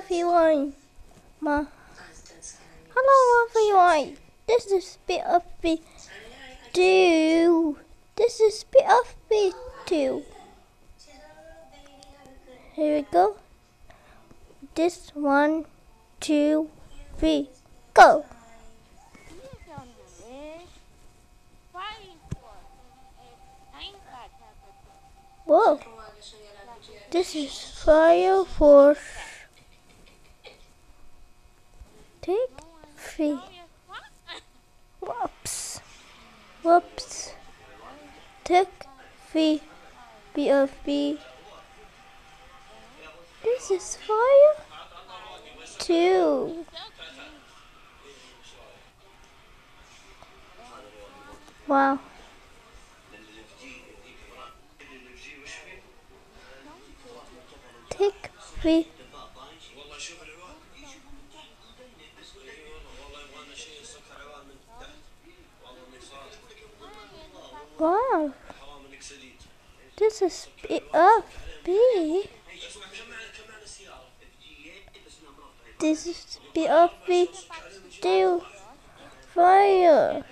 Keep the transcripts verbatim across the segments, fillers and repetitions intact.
everyone. Ma. Hello everyone. This is B F B D I. This is B F B D I. Here we go. This one, two, three, go. Whoa. This is Fire Force. Take three. Whoops. Whoops. Take three. B F B. This is fire. Two. Wow. Take three. Wow. This is B F B. This is B F B D I. Fire.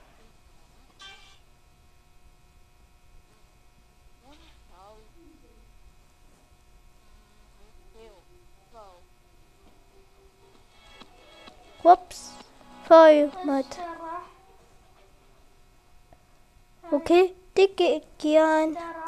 Whoops. Fire mud. Okay, take it again.